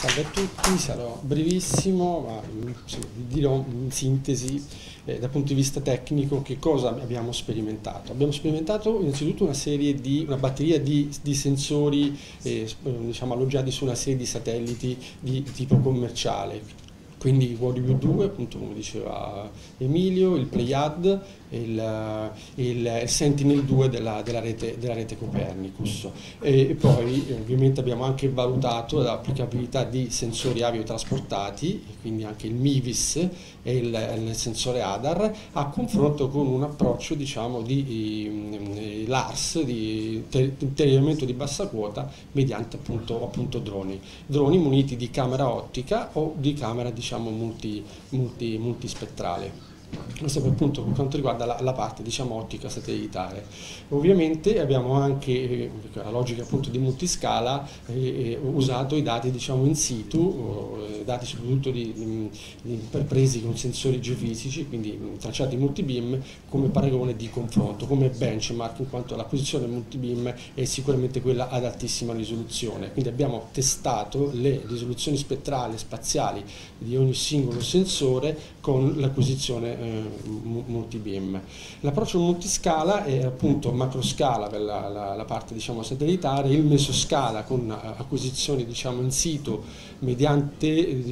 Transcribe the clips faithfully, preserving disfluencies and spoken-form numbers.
Salve a tutti, sarò brevissimo, ma sì, dirò in sintesi eh, dal punto di vista tecnico che cosa abbiamo sperimentato. Abbiamo sperimentato innanzitutto una serie di, una batteria di, di sensori eh, diciamo, alloggiati su una serie di satelliti di tipo commerciale. Quindi WarriorView due, appunto come diceva Emilio, il Pleiad e il, il, il Sentinel due della, della, rete, della rete Copernicus. E, e poi ovviamente abbiamo anche valutato l'applicabilità di sensori aviotrasportati, quindi anche il MIVIS e il, il sensore ADAR, a confronto con un approccio diciamo di, di LARS, di telerimento di bassa quota, mediante appunto, appunto droni. Droni muniti di camera ottica o di camera diciamo multi, multi, multispettrale. Questo per, appunto, per quanto riguarda la, la parte diciamo, ottica satellitare. Ovviamente abbiamo anche, eh, la logica appunto di multiscala, eh, usato i dati diciamo, in situ, eh, dati soprattutto di, di, di, presi con sensori geofisici, quindi tracciati multibeam, come paragone di confronto, come benchmark, in quanto l'acquisizione multibeam è sicuramente quella ad altissima risoluzione. Quindi abbiamo testato le risoluzioni spettrali spaziali di ogni singolo sensore con l'acquisizione eh, multibeam. L'approccio multiscala è appunto macroscala per la, la, la parte diciamo, satellitare, il mesoscala con acquisizioni diciamo, in situ mediante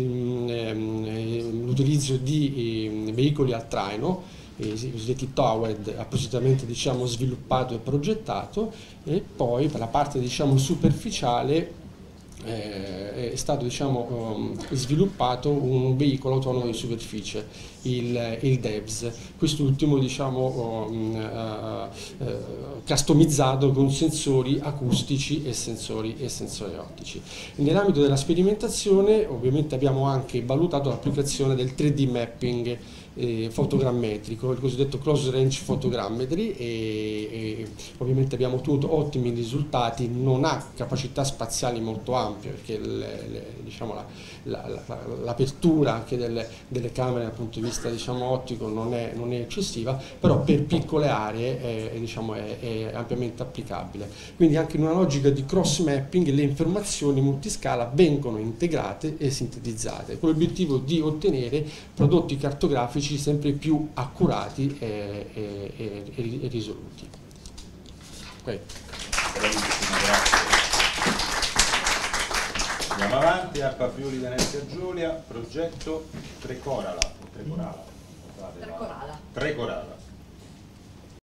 eh, l'utilizzo di eh, veicoli al traino, i cosiddetti towed, appositamente diciamo, sviluppato e progettato, e poi per la parte diciamo, superficiale Eh, è stato diciamo, um, sviluppato un veicolo autonomo di superficie, il, il DEVS, quest'ultimo diciamo, um, uh, uh, customizzato con sensori acustici e sensori, e sensori ottici. Nell'ambito della sperimentazione ovviamente abbiamo anche valutato l'applicazione del tre D mapping Eh, fotogrammetrico, il cosiddetto close range photogrammetry, e, e ovviamente abbiamo ottenuto ottimi risultati. Non ha capacità spaziali molto ampie perché le, le, diciamo, la, la, la, l'apertura anche delle, delle camere dal punto di vista diciamo, ottico non è, non è eccessiva, però per piccole aree è, diciamo, è, è ampiamente applicabile. Quindi anche in una logica di cross mapping le informazioni multiscala vengono integrate e sintetizzate con l'obiettivo di ottenere prodotti cartografici sempre più accurati e, e, e, e risoluti. Okay. Andiamo avanti, Arpa Friuli Venezia Giulia, progetto Trecorala. Trecorala. Trecorala. Trecorala.